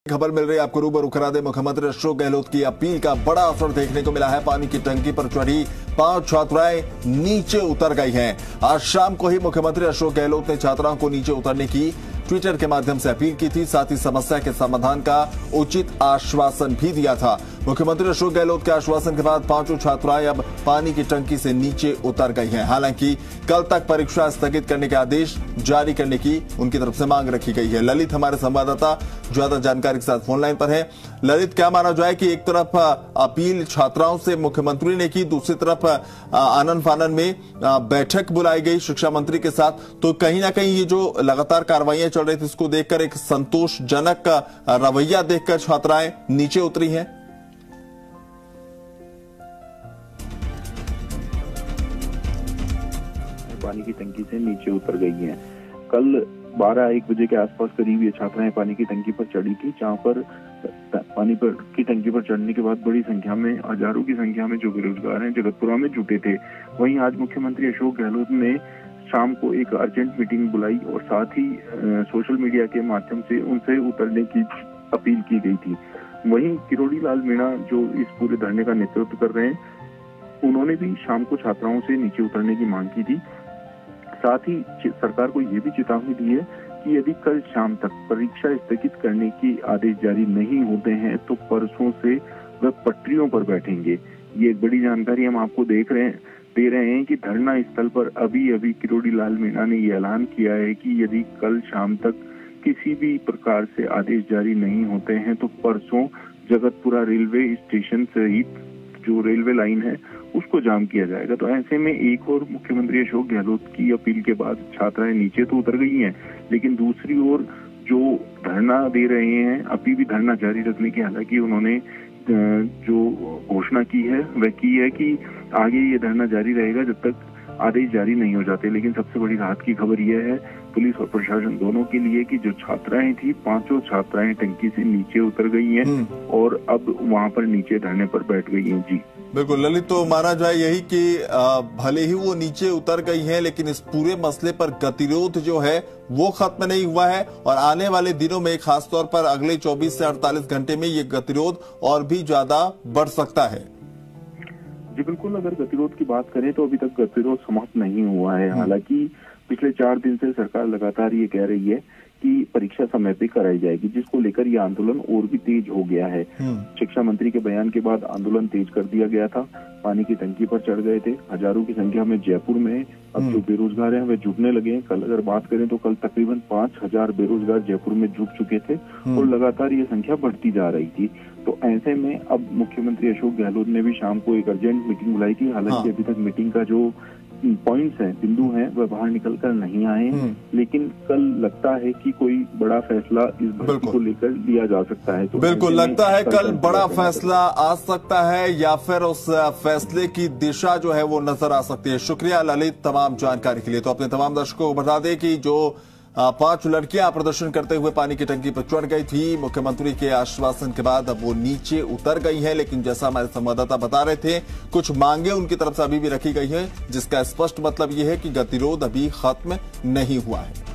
खबर मिल रही है आपको रूबरू करा दे। मुख्यमंत्री अशोक गहलोत की अपील का बड़ा असर देखने को मिला है। पानी की टंकी पर चढ़ी 5 छात्राएं नीचे उतर गई हैं। आज शाम को ही मुख्यमंत्री अशोक गहलोत ने छात्राओं को नीचे उतरने की ट्विटर के माध्यम से अपील की थी। साथ ही समस्या के समाधान का उचित आश्वासन भी दिया था। मुख्यमंत्री अशोक गहलोत के आश्वासन के बाद 5 छात्राएं अब पानी की टंकी से नीचे उतर गई हैं। हालांकि कल तक परीक्षा स्थगित करने के आदेश जारी करने की उनकी तरफ से मांग रखी गई है। ललित हमारे संवाददाता ज्यादा जानकारी के साथ फोन लाइन पर है। ललित, क्या माना जाए कि एक तरफ अपील छात्राओं से मुख्यमंत्री ने की, दूसरी तरफ आनन फानन में बैठक बुलाई गई शिक्षा मंत्री के साथ, तो कहीं ना कहीं ये जो लगातार कार्रवाइयां चल रही थी उसको देखकर एक संतोषजनक रवैया देखकर छात्राएं नीचे उतरी हैं। पानी की टंकी से नीचे उतर गई हैं। कल 12-1 बजे के आसपास करीब ये छात्राएं पानी की टंकी पर चढ़ी थी, जहां पर पानी की टंकी पर चढ़ने के बाद बड़ी संख्या में, हजारों की संख्या में जो बेरोजगार हैं जगतपुरा में जुटे थे। वहीं आज मुख्यमंत्री अशोक गहलोत ने शाम को एक अर्जेंट मीटिंग बुलाई और साथ ही सोशल मीडिया के माध्यम से उनसे उतरने की अपील की गई थी। वहीं किरोड़ी लाल मीणा जो इस पूरे धरने का नेतृत्व कर रहे हैं, उन्होंने भी शाम को छात्राओं से नीचे उतरने की मांग की थी। साथ ही सरकार को यह भी चेतावनी दी है कि यदि कल शाम तक परीक्षा स्थगित करने की आदेश जारी नहीं होते हैं तो परसों से वह पटरियों पर बैठेंगे। ये एक बड़ी जानकारी हम आपको दे रहे हैं कि धरना स्थल पर अभी किरोड़ी लाल मीणा ने ये ऐलान किया है कि यदि कल शाम तक किसी भी प्रकार से आदेश जारी नहीं होते हैं तो परसों जगतपुरा रेलवे स्टेशन सहित जो रेलवे लाइन है उसको जाम किया जाएगा। तो ऐसे में एक और मुख्यमंत्री अशोक गहलोत की अपील के बाद छात्राएं नीचे तो उतर गई हैं, लेकिन दूसरी ओर जो धरना दे रहे हैं अभी भी धरना जारी रखने की, हालांकि उन्होंने जो घोषणा की है वह की है कि आगे ये धरना जारी रहेगा जब तक आदेश जारी नहीं हो जाते। लेकिन सबसे बड़ी राहत की खबर यह है पुलिस और प्रशासन दोनों के लिए कि जो छात्राएं थी, 5 छात्राएं टंकी से नीचे उतर गई हैं और अब वहां पर नीचे धरने पर बैठ गई हैं। जी बिल्कुल ललित, तो माना जाए यही कि भले ही वो नीचे उतर गई हैं, लेकिन इस पूरे मसले पर गतिरोध जो है वो खत्म नहीं हुआ है और आने वाले दिनों में खासतौर पर अगले 24 से 48 घंटे में ये गतिरोध और भी ज्यादा बढ़ सकता है। जी बिल्कुल, अगर गतिरोध की बात करें तो अभी तक गतिरोध समाप्त नहीं हुआ है। हालांकि पिछले 4 दिन से सरकार लगातार ये कह रही है कि परीक्षा समय पे कराई जाएगी, जिसको लेकर ये आंदोलन और भी तेज हो गया है। शिक्षा मंत्री के बयान के बाद आंदोलन तेज कर दिया गया था। पानी की टंकी पर चढ़ गए थे, हजारों की संख्या में जयपुर में अब जो बेरोजगार हैं वे जुटने लगे हैं। कल अगर बात करें तो कल तकरीबन 5000 बेरोजगार जयपुर में जुट चुके थे और लगातार ये संख्या बढ़ती जा रही थी। तो ऐसे में अब मुख्यमंत्री अशोक गहलोत ने भी शाम को एक अर्जेंट मीटिंग बुलाई थी। हालांकि अभी तक मीटिंग का जो पॉइंट्स हैं, बिंदु हैं, वह बाहर निकल कर नहीं आए, लेकिन कल लगता है कि कोई बड़ा फैसला इस भर्ती को लेकर लिया जा सकता है। तो बिल्कुल लगता है कल बड़ा फैसला आ सकता है या फिर उस फैसले की दिशा जो है वो नजर आ सकती है। शुक्रिया ललित तमाम जानकारी के लिए। तो अपने तमाम दर्शकों को बता दें कि जो 5 लड़कियां प्रदर्शन करते हुए पानी की टंकी पर चढ़ गई थी, मुख्यमंत्री के आश्वासन के बाद अब वो नीचे उतर गई है। लेकिन जैसा हमारे संवाददाता बता रहे थे, कुछ मांगे उनकी तरफ से अभी भी रखी गई है, जिसका स्पष्ट मतलब यह है कि गतिरोध अभी खत्म नहीं हुआ है।